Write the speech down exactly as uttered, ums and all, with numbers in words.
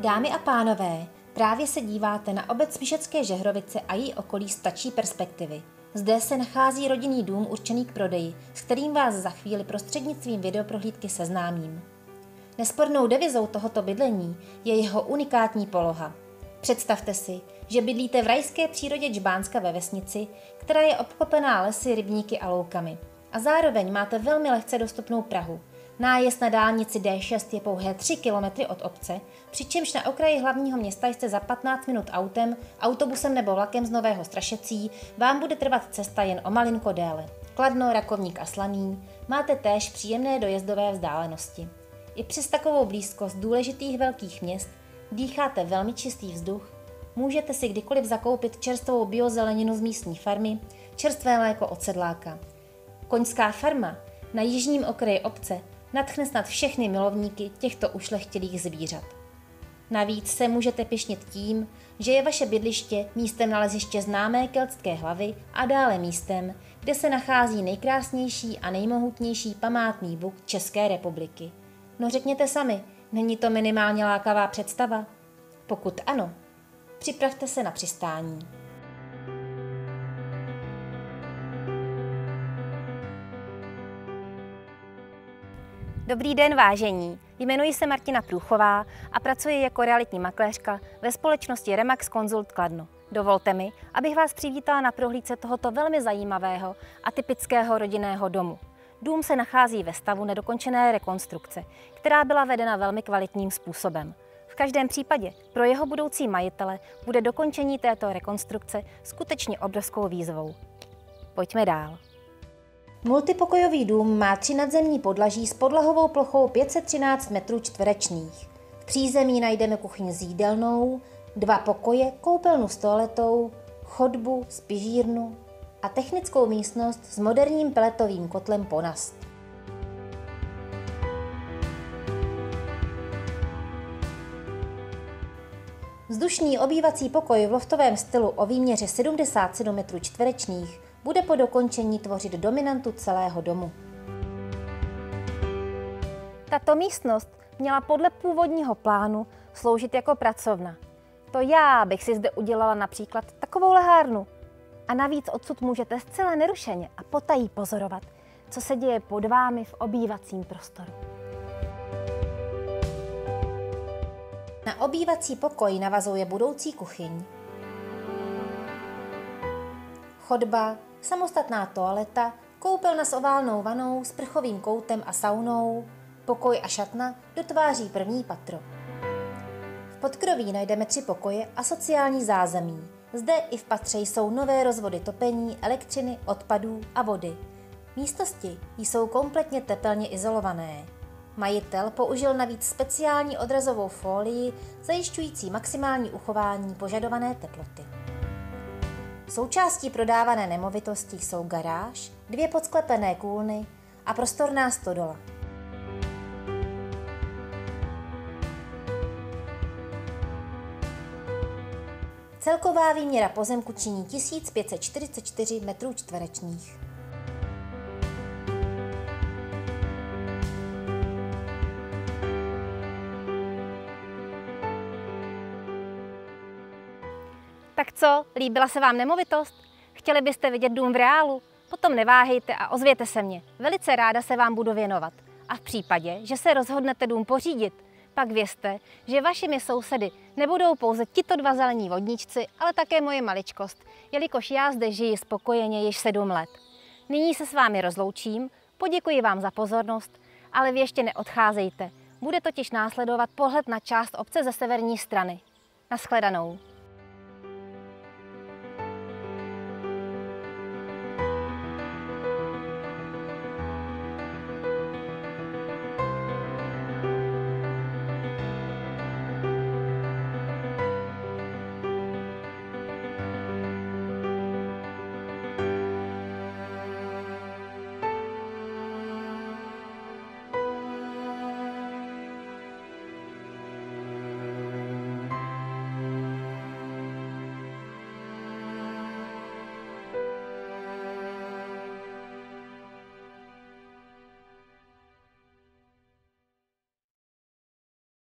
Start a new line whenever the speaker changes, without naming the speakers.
Dámy a pánové, právě se díváte na obec Smíšecké Žehrovice a její okolí z ptačí perspektivy. Zde se nachází rodinný dům určený k prodeji, s kterým vás za chvíli prostřednictvím videoprohlídky seznámím. Nespornou devizou tohoto bydlení je jeho unikátní poloha. Představte si, že bydlíte v rajské přírodě Džbánska ve vesnici, která je obklopená lesy, rybníky a loukami. A zároveň máte velmi lehce dostupnou Prahu. Nájezd na dálnici D šest je pouhé tři kilometry od obce, přičemž na okraji hlavního města jste za patnáct minut autem, autobusem nebo vlakem z Nového Strašecí vám bude trvat cesta jen o malinko déle. Kladno, Rakovník a Slaný máte též příjemné dojezdové vzdálenosti. I přes takovou blízkost důležitých velkých měst dýcháte velmi čistý vzduch, můžete si kdykoliv zakoupit čerstvou biozeleninu z místní farmy, čerstvé mléko od sedláka. Koňská farma na jižním okraji obce nadchne snad všechny milovníky těchto ušlechtilých zvířat. Navíc se můžete pyšnit tím, že je vaše bydliště místem naleziště známé keltské hlavy a dále místem, kde se nachází nejkrásnější a nejmohutnější památný buk České republiky. No řekněte sami, není to minimálně lákavá představa? Pokud ano, připravte se na přistání. Dobrý den, vážení. Jmenuji se Martina Průchová a pracuji jako realitní makléřka ve společnosti Remax Consult Kladno. Dovolte mi, abych vás přivítala na prohlídce tohoto velmi zajímavého a typického rodinného domu. Dům se nachází ve stavu nedokončené rekonstrukce, která byla vedena velmi kvalitním způsobem. V každém případě pro jeho budoucí majitele bude dokončení této rekonstrukce skutečně obrovskou výzvou. Pojďme dál. Multipokojový dům má tři nadzemní podlaží s podlahovou plochou pět set třináct metrů čtverečních. V přízemí najdeme kuchyň s jídelnou, dva pokoje, koupelnu s toaletou, chodbu, spižírnu a technickou místnost s moderním peletovým kotlem Ponast. Vzdušný obývací pokoj v loftovém stylu o výměře sedmdesát sedm metrů čtverečních bude po dokončení tvořit dominantu celého domu. Tato místnost měla podle původního plánu sloužit jako pracovna. To já bych si zde udělala například takovou lehárnu. A navíc odsud můžete zcela nerušeně a potají pozorovat, co se děje pod vámi v obývacím prostoru. Na obývací pokoj navazuje budoucí kuchyň, chodba, samostatná toaleta, koupelna s oválnou vanou, sprchovým koutem a saunou, pokoj a šatna dotváří první patro. V podkroví najdeme tři pokoje a sociální zázemí. Zde i v patře jsou nové rozvody topení, elektřiny, odpadů a vody. Místnosti jsou kompletně tepelně izolované. Majitel použil navíc speciální odrazovou fólii, zajišťující maximální uchování požadované teploty. Součástí prodávané nemovitosti jsou garáž, dvě podsklepené kůlny a prostorná stodola. Celková výměra pozemku činí tisíc pět set čtyřicet čtyři metrů čtverečních. Tak co, líbila se vám nemovitost? Chtěli byste vidět dům v reálu? Potom neváhejte a ozvěte se mě. Velice ráda se vám budu věnovat. A v případě, že se rozhodnete dům pořídit, pak vězte, že vašimi sousedy nebudou pouze tito dva zelení vodníčci, ale také moje maličkost, jelikož já zde žiji spokojeně již sedm let. Nyní se s vámi rozloučím, poděkuji vám za pozornost, ale vy ještě neodcházejte. Bude totiž následovat pohled na část obce ze severní strany. Naschledanou.